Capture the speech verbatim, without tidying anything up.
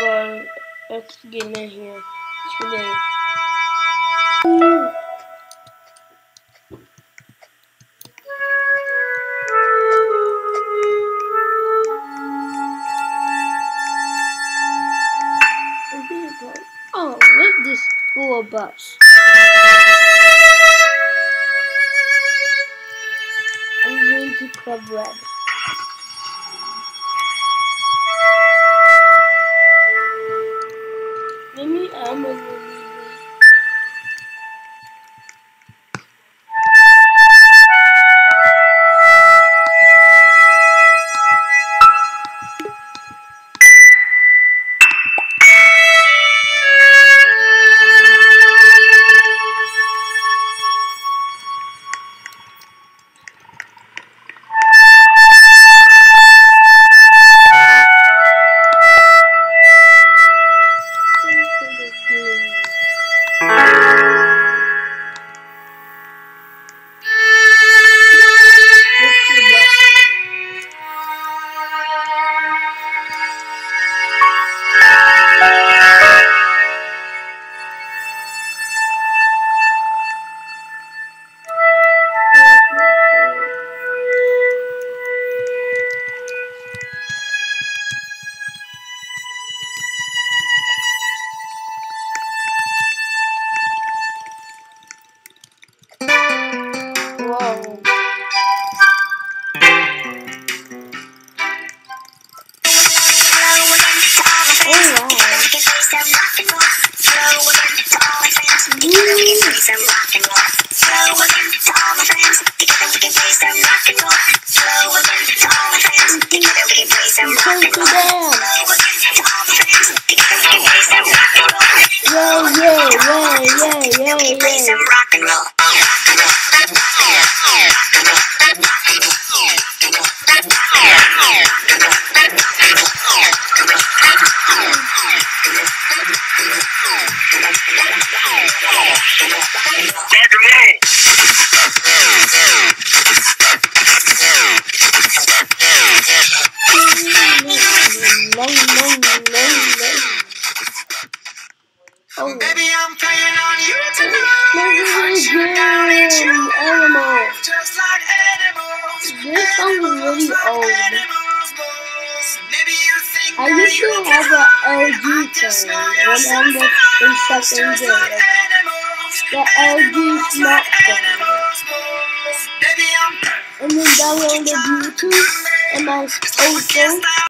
agora. Eu consegui energia. Escolhi. Oh, look at this school bus. I'm going to Club Red. Maybe I'm a little Whoa. Oh, baby, I'm playing on you tonight. Hunt you down and chew you alive, just like animals. This song is really old. I used to have an L G phone when I'm in second grade. The L G smartphone. And then downloaded YouTube and my old phone.